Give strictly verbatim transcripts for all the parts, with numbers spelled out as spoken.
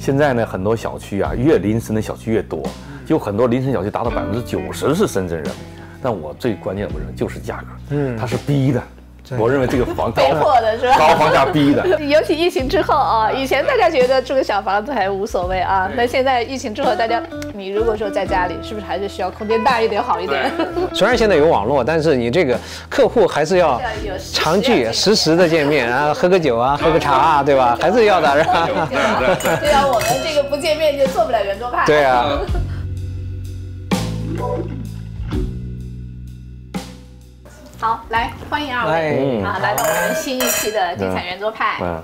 现在呢，很多小区啊，越临深的小区越多，就很多临深小区达到百分之九十是深圳人。但我最关键的我认为就是价格，嗯，它是逼的。我认为这个房被迫的是吧？ 高房价逼的， 尤其疫情之后啊，以前大家觉得住个小房子还无所谓啊，那现在疫情之后，大家你如果说在家里，是不是还是需要空间大一点好一点？ 虽然现在有网络，但是你这个客户还是要常聚、实时的见面啊，喝个酒啊，喝个茶啊，对吧？还是要的，是吧？ 对啊，我们这个不见面就做不了圆桌派。 对啊。 好，来欢迎二位啊，来到我们新一期的地产圆桌派。嗯，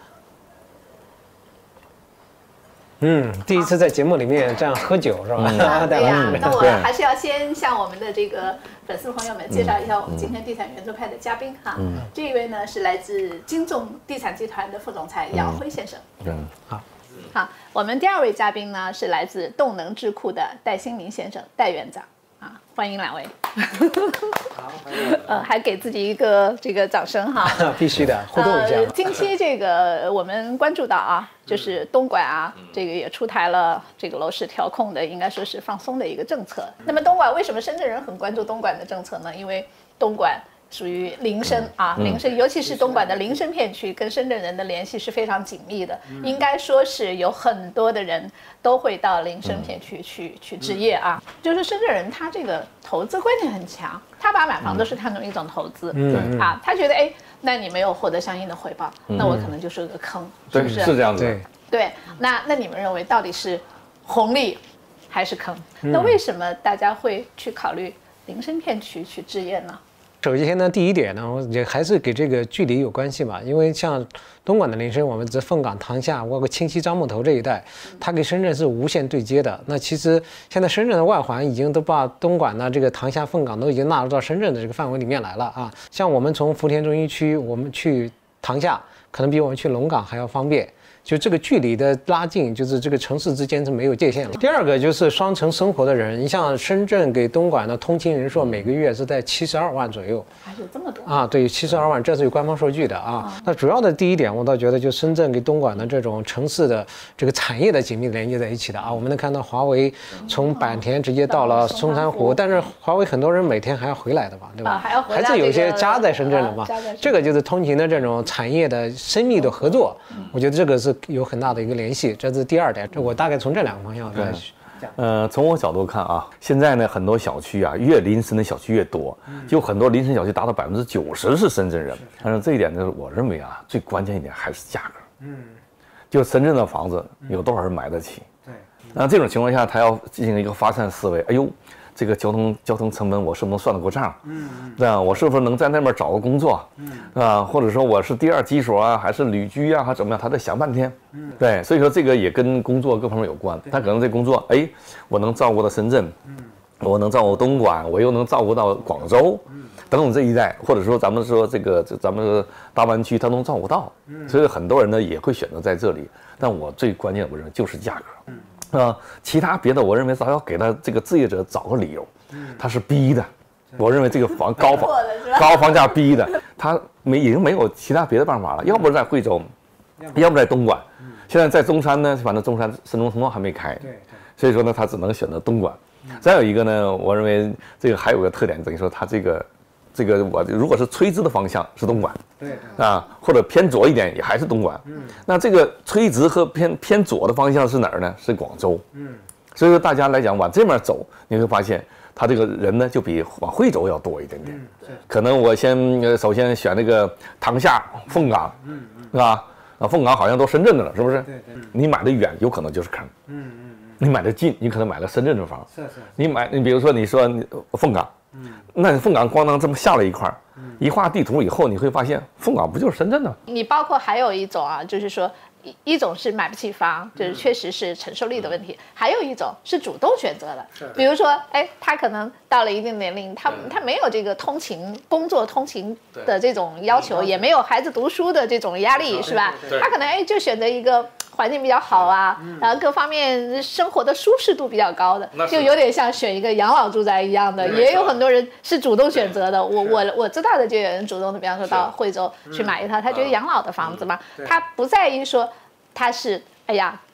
嗯，第一次在节目里面这样喝酒是吧？ 嗯、对呀，那我还是要先向我们的这个粉丝朋友们介绍一下我们今天地产圆桌派的嘉宾哈。嗯，这一位呢是来自金众地产集团的副总裁杨辉先生。嗯，好。好，我们第二位嘉宾呢是来自动能智库的戴新明先生，戴院长。啊，欢迎两位。好，呃，还给自己一个这个掌声哈。 必须的，互动一下。 呃、近期这个我们关注到啊，就是东莞啊，这个也出台了这个楼市调控的，应该说是放松的一个政策。那么东莞为什么深圳人很关注东莞的政策呢？因为东莞属于林深啊，林深，尤其是东莞的林深片区，跟深圳人的联系是非常紧密的。应该说是有很多的人都会到林深片区去去置业啊。就是深圳人他这个投资观念很强，他把买房都是看成一种投资，嗯啊，他觉得哎，那你没有获得相应的回报，那我可能就是个坑，是不是？ 是这样子。 对对，那那你们认为到底是红利还是坑？那为什么大家会去考虑林深片区去置业呢？ 首先呢，第一点呢，也还是给这个距离有关系吧。因为像东莞的林深，我们在凤岗、塘厦，包括清溪、樟木头这一带，它跟深圳是无限对接的。那其实现在深圳的外环已经都把东莞呢、这个塘厦、凤岗都已经纳入到深圳的这个范围里面来了啊。像我们从福田中心区，我们去塘厦，可能比我们去龙岗还要方便。就这个距离的拉近，就是这个城市之间是没有界限了。第二个就是双城生活的人，你像深圳给东莞的通勤人数每个月是在七十二万左右， 还是有这么多啊？对，七十二万，这是有官方数据的啊。那主要的第一点，我倒觉得就深圳给东莞的这种城市的这个产业的紧密连接在一起的啊。我们能看到华为从坂田直接到了松山湖，但是华为很多人每天还要回来的嘛，对吧？ 啊、还要回来、 还是有些家在深圳的嘛。啊、这个就是通勤的这种产业的深密的合作，嗯、我觉得这个是有很大的一个联系，这是第二点。这我大概从这两个方向来讲。 呃，从我角度看啊，现在呢很多小区啊，越临深的小区越多，就很多临深小区达到百分之九十是深圳人。但是这一点呢，我认为啊，最关键一点还是价格。嗯，就深圳的房子有多少人买得起？对。那这种情况下，他要进行一个发散思维。哎呦。这个交通交通成本我是不是能算得过账？嗯，对啊，我是不是能在那边找个工作？嗯，啊，或者说我是第二基础啊，还是旅居啊，还怎么样？他得想半天。嗯，对，所以说这个也跟工作各方面有关。他可能这工作，哎，我能照顾到深圳，嗯，我能照顾东莞，我又能照顾到广州，嗯，等等这一带，或者说咱们说这个咱们大湾区，他能照顾到。嗯，所以很多人呢也会选择在这里。但我最关键，我认为就是价格。嗯。啊，其他别的，我认为咱要给他这个置业者找个理由，他是逼的。我认为这个房高房高房价逼的，他没已经没有其他别的办法了，要不在惠州，要不在东莞，现在在中山呢，反正中山深中通道还没开，所以说呢，他只能选择东莞。再有一个呢，我认为这个还有个特点，等于说他这个。这个我如果是垂直的方向是东莞，对啊，或者偏左一点也还是东莞。嗯，那这个垂直和偏偏左的方向是哪儿呢？是广州。嗯，所以说大家来讲往这面走，你会发现他这个人呢就比往惠州要多一点点。嗯，可能我先呃首先选那个塘厦、凤岗，嗯嗯，是吧？啊，凤岗好像都深圳的了，是不是？对对。你买的远有可能就是坑。嗯嗯嗯。你买的近，你可能买了深圳的房。是是。你买你比如说你说你凤岗。嗯，那凤岗咣当这么下了一块，嗯、一画地图以后，你会发现凤岗不就是深圳的？ 你包括还有一种啊，就是说一一种是买不起房，就是确实是承受力的问题；嗯、还有一种是主动选择的，比如说，哎，他可能到了一定年龄，他他没有这个通勤、工作通勤的这种要求，也没有孩子读书的这种压力，是吧？他可能哎就选择一个。环境比较好啊，嗯、然后各方面生活的舒适度比较高的，就有点像选一个养老住宅一样的，也有很多人是主动选择的。我我我知道的就有人主动的，比方说到惠州去买一套，他觉得养老的房子嘛，他不在于说他是哎呀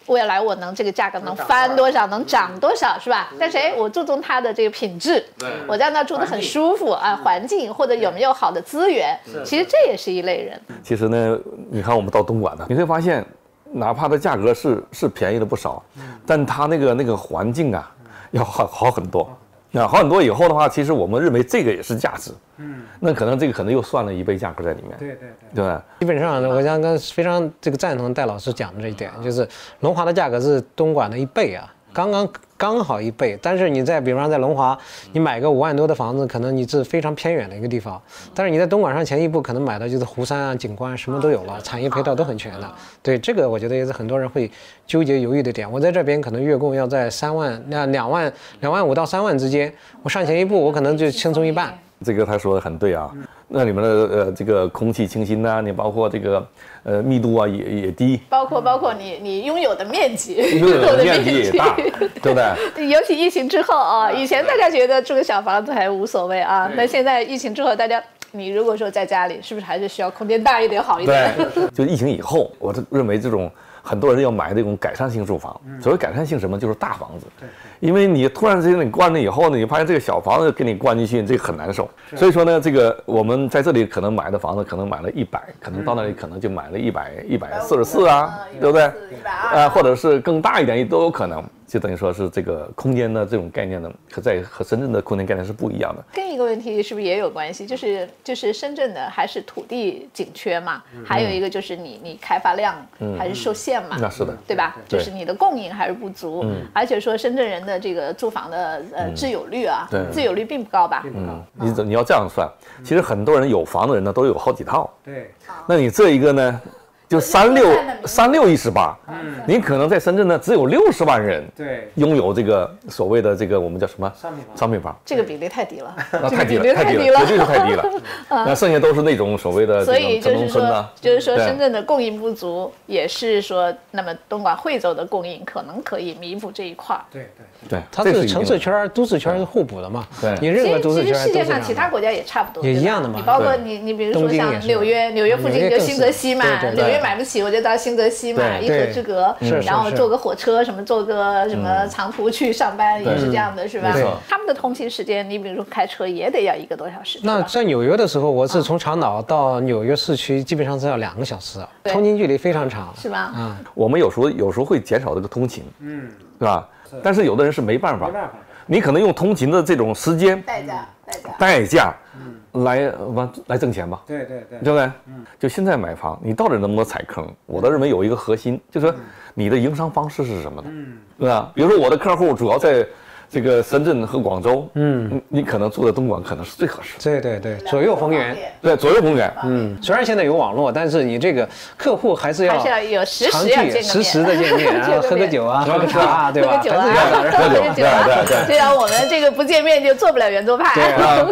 未来我能这个价格能翻多少，能涨多少，是吧？但是哎，我注重它的这个品质，我在那住得很舒服啊，环境或者有没有好的资源，其实这也是一类人。 其实呢，你看我们到东莞呢，你会发现，哪怕它价格是是便宜了不少，但它那个那个环境啊，要好好很多。那好很多以后的话，其实我们认为这个也是价值，嗯，那可能这个可能又算了一倍价格在里面， 对对对， 对吧？ 基本上我刚刚非常这个赞同戴老师讲的这一点，就是龙华的价格是东莞的一倍啊，刚刚刚好一倍。但是你在比方说在龙华，你买个五万多的房子，可能你是非常偏远的一个地方，但是你在东莞上前一步可能买的就是湖山啊、景观什么都有了，产业配套都很全的。对，这个我觉得也是很多人会纠结犹豫的点。我在这边可能月供要在三万，那两万两万五到三万之间，我上前一步我可能就轻松一半。 这个他说的很对啊，那里面的呃这个空气清新呐、啊，你包括这个呃密度啊也也低， 包括包括你你拥有的面积， 拥有的面积也大，对不对？ 尤其疫情之后啊，以前大家觉得住个小房子还无所谓啊，那现在疫情之后，大家你如果说在家里，是不是还是需要空间大一点好一点？ 对，就疫情以后，我认为这种很多人要买这种改善性住房，所谓改善性什么，就是大房子。因为你突然之间你关了以后呢，你发现这个小房子给你关进去，这个很难受。所以说呢，这个我们在这里可能买的房子，可能买了一百，可能到那里可能就买了一百一百四十四啊，对不对？啊，或者是更大一点都有可能。就等于说是这个空间的这种概念呢，和在和深圳的空间概念是不一样的。 跟一个问题是不是也有关系？就是就是深圳的还是土地紧缺嘛，嗯、还有一个就是你你开发量还是受限嘛， 嗯、那是的， 对吧？对就是你的供应还是不足，嗯、而且说深圳人的这个住房的呃自有率啊， 嗯、 自有率并不高吧？ 嗯，你你要这样算，其实很多人有房的人呢都有好几套， 对， 那你这一个呢？就三六三六一十八，嗯，你可能在深圳呢只有六十万人， 对， 拥有这个所谓的这个我们叫什么商品房？ 商品房， 这个比例太低了， 那太低了，太低了，绝对是太低了。那剩下都是那种所谓的所以就是说，就是说对深圳的供应不足，也是说，那么东莞惠州的供应可能可以弥补这一块。 对对对， 它是城市圈、都市圈是互补的嘛。 对， 你任何都市圈， 其实世界上其他国家也差不多， 也一样的嘛。 你包括你你比如说像纽约，纽约附近就新泽西嘛，纽约买不起我就到新泽西嘛，一河之隔，然后坐个火车什么，坐个什么长途去上班也是这样的，是吧？他们的通勤时间，你比如说开车也得要一个多小时。 那在纽约的时候，我是从长岛到纽约市区，基本上是要两个小时，通勤距离非常长， 是吧？ 嗯， 我们有时候有时候会减少这个通勤，嗯，对吧？但是有的人是没办法， 没办法， 你可能用通勤的这种时间代价，代价， 代价，嗯，来完来挣钱吧， 对对对， 对不对？嗯，就现在买房，你到底能不能踩坑？我倒认为有一个核心，就是说你的营商方式是什么的，嗯，对吧？比如说我的客户主要在这个深圳和广州，嗯，你可能住在东莞可能是最合适。 对对对，左右逢源， 对，左右逢源。 嗯，虽然现在有网络，但是你这个客户还是要还是要有实长期时要见个面实时的见面，然后喝个酒啊，喝个茶，对吧？ 喝个酒啊， 喝个酒啊， 对对对， 这样我们这个不见面就做不了圆桌派。 对啊。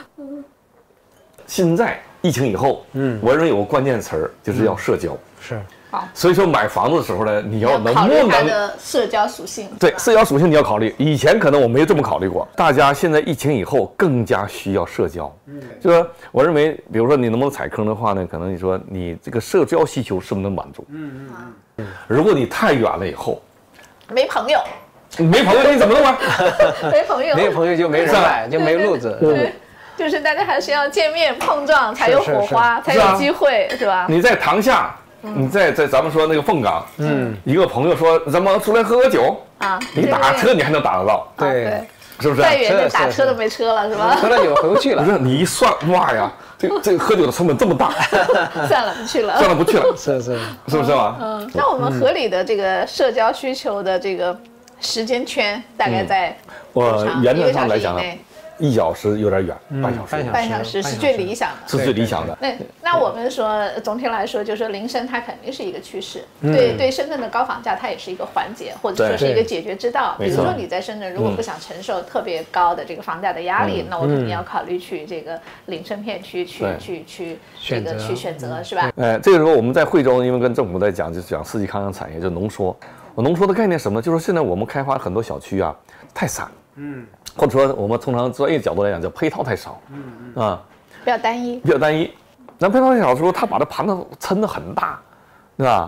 现在疫情以后，嗯，我认为有个关键词儿就是要社交。 是。 所以说买房子的时候呢，你要能考虑不能它的社交属性？ 对，社交属性你要考虑。以前可能我没有这么考虑过，大家现在疫情以后更加需要社交。嗯，就说我认为，比如说你能不能踩坑的话呢，可能你说你这个社交需求是不是能满足？嗯嗯嗯。如果你太远了以后， 没朋友， 没朋友你怎么弄啊？ 没朋友， 没有朋友就没人脉，就没路子。 对。就是大家还是要见面碰撞，才有火花，才有机会，是吧？ 你在塘下。你在在咱们说那个凤岗，嗯，一个朋友说咱们出来喝个酒啊，你打车你还能打得到， 对， 是不是？ 再远点打车都没车了，是吧？ 喝了酒回不去了。 不是你一算，哇呀，这这个喝酒的成本这么大， 算了不去了， 算了不去了， 是是， 是不是嘛？ 嗯，那我们合理的这个社交需求的这个时间圈大概在我原则上来讲呢。一小时有点远，半小时， 半小时是最理想的， 是最理想的。 那那我们说，总体来说，就是说林深它肯定是一个趋势，对对，深圳的高房价它也是一个缓解，或者说是一个解决之道。比如说你在深圳如果不想承受特别高的这个房价的压力，那我肯定要考虑去这个林深片区去去去这个去选择，是吧？ 哎，这个时候我们在惠州，因为跟政府在讲，就是讲四季康养产业，就浓缩。我浓缩的概念什么？就是现在我们开发很多小区啊，太散，嗯。或者说，我们通常专业角度来讲，叫配套太少，嗯嗯啊， 比较单一， 比较单一。那配套太少的时候，他把这盘子撑得很大，对吧？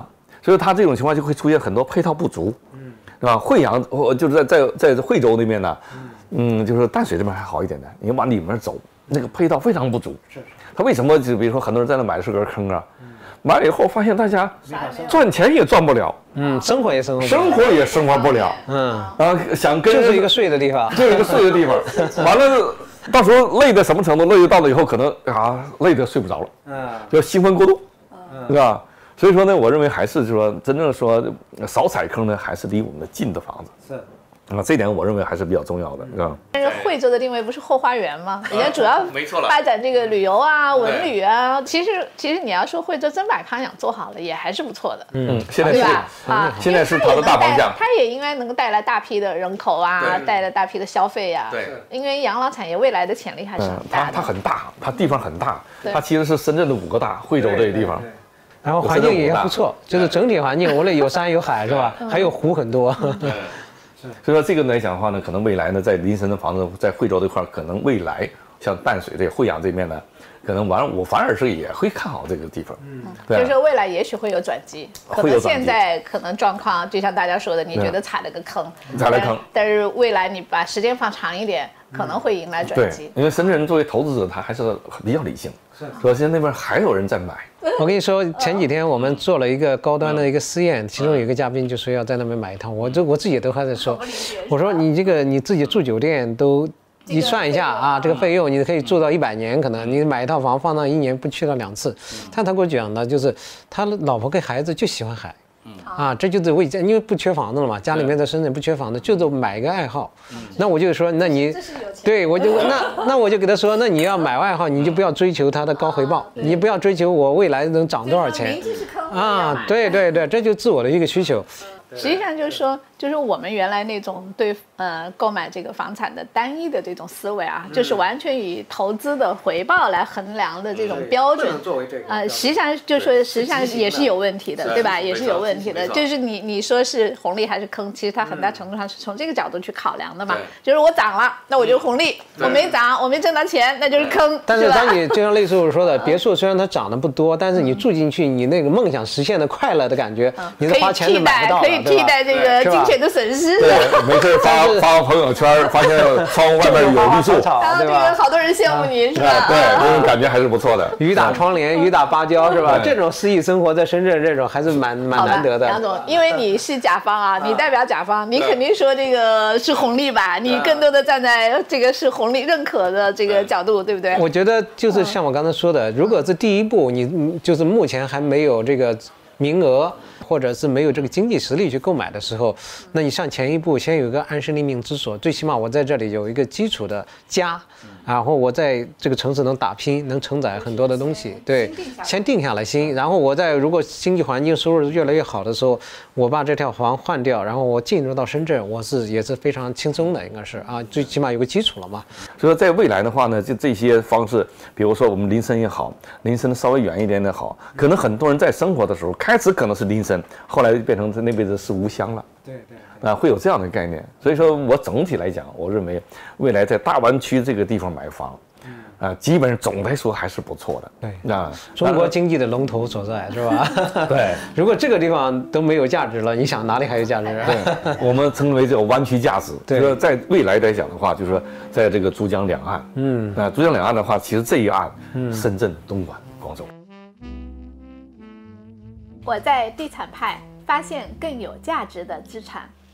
所以它这种情况就会出现很多配套不足，嗯，是吧？惠阳或就是在在在惠州那边呢，嗯，就是淡水这边还好一点的，你往里面走，那个配套非常不足。是。他为什么就比如说很多人在那买的是个坑啊？买了以后发现大家赚钱也赚不了， 嗯，生活也生活， 生活也生活不了，嗯，啊，想跟就是一个睡的地方， 就是一个睡的地方，完了，到时候累到什么程度？累到了以后可能啊，累得睡不着了，嗯，就兴奋过度，是吧？所以说呢，我认为还是说真正说少踩坑呢，还是离我们的近的房子是。啊，这一点我认为还是比较重要的，是吧？ 但是惠州的定位不是后花园吗？人家主要发展这个旅游啊、文旅啊。其实，其实你要说惠州真把康养做好了，也还是不错的。 嗯，现在是啊， 现在是它的大方向。 它也应该能够带来大批的人口啊，带来大批的消费啊。 对， 因为养老产业未来的潜力还是很大的。 它它很大，它地方很大，它其实是深圳的五个大，惠州这个地方。 然后环境也不错，就是整体环境，无论有山有海是吧？还有湖很多。 所以说这个来讲的话呢，可能未来呢，在林森的房子，在惠州这块，可能未来像淡水这惠阳这面呢，可能完我反而是也会看好这个地方。 嗯，就是说未来也许会有转机，可能现在可能状况就像大家说的，你觉得踩了个坑， 踩了坑， 但是未来你把时间放长一点，可能会迎来转机。 因为深圳人作为投资者，他还是比较理性，所以现在那边还有人在买。 我跟你说，前几天我们做了一个高端的一个试验，其中有一个嘉宾就说要在那边买一套，我这我自己都还在说，我说你这个你自己住酒店都你算一下啊，这个费用你可以住到一百年，可能你买一套房放到一年不去到两次。但他给我讲的就是他老婆跟孩子就喜欢海。啊，这就是为因为不缺房子了嘛，家里面在深圳不缺房子，就是买一个爱好。那我就说，那你对我就那那我就给他说，那你要买爱好，你就不要追求它的高回报，你不要追求我未来能涨多少钱啊。对对对，这就自我的一个需求。 实际上就是说，就是我们原来那种对呃购买这个房产的单一的这种思维啊，就是完全以投资的回报来衡量的这种标准，呃，实际上就是说实际上也是有问题的，对吧？也是有问题的。就是你你说是红利还是坑，其实它很大程度上是从这个角度去考量的嘛。就是我涨了，那我就红利；我没涨，我没挣到钱，那就是坑。 但是当你就像类似我说的，别墅虽然它涨得不多，但是你住进去，你那个梦想实现的快乐的感觉，你是花钱是买不到的。 替代这个金钱的损失。 对，没事发发朋友圈，发现窗户外面有绿树， 然后这个好多人羡慕你，是吧？ 对，这种感觉还是不错的。 雨打窗帘，雨打芭蕉，是吧？这种诗意生活在深圳，这种还是蛮蛮难得的。 梁总，因为你是甲方啊，你代表甲方，你肯定说这个是红利吧？你更多的站在这个是红利认可的这个角度，对不对？ 我觉得就是像我刚才说的，如果是第一步，你就是目前还没有这个名额，或者是没有这个经济实力去购买的时候，那你上前一步，先有一个安身立命之所，最起码我在这里有一个基础的家，然后我在这个城市能打拼，能承载很多的东西，对，先定下来心，然后我在如果经济环境收入越来越好的时候，我把这条房换掉，然后我进入到深圳，我是也是非常轻松的，应该是啊，最起码有个基础了嘛。 所以说在未来的话呢，就这些方式，比如说我们林森也好，林森稍微远一点的好，可能很多人在生活的时候，开始可能是林森，后来变成那辈子是吴湘了。对对，啊，会有这样的概念。所以说我总体来讲，我认为未来在大湾区这个地方买房，啊，基本上总的来说还是不错的。 对啊，中国经济的龙头所在，是吧？ 对， 如果这个地方都没有价值了，你想哪里还有价值？ 对，我们称为这个湾区价值。对，就是在未来来讲的话，就是说在这个珠江两岸，嗯，啊，珠江两岸的话，其实这一岸，嗯，深圳、东莞、广州。 我在地产派发现更有价值的资产。